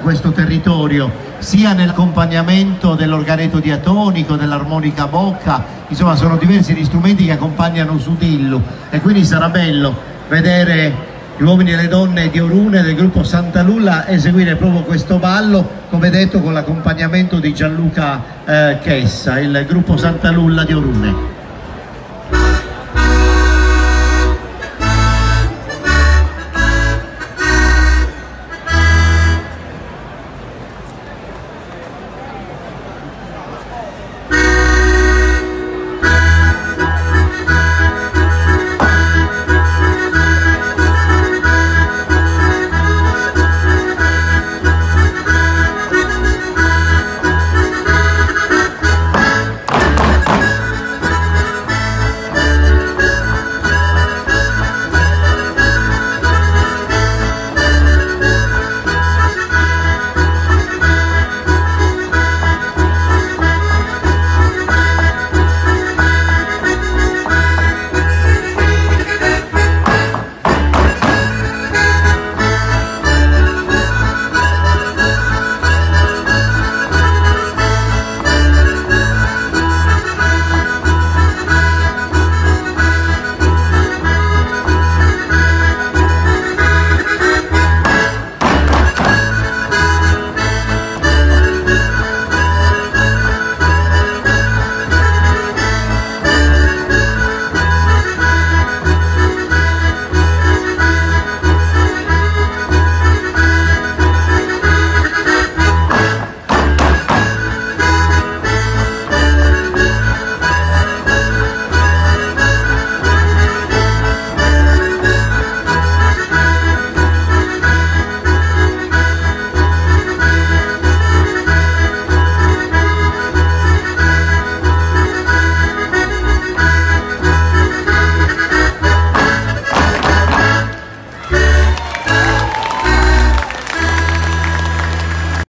questo territorio, sia nell'accompagnamento dell'organetto diatonico, dell'armonica bocca, insomma sono diversi gli strumenti che accompagnano Sudillu, e quindi sarà bello vedere gli uomini e le donne di Orune del gruppo Santa Lulla eseguire proprio questo ballo, come detto con l'accompagnamento di Gianluca Chessa, il gruppo Santa Lulla di Orune.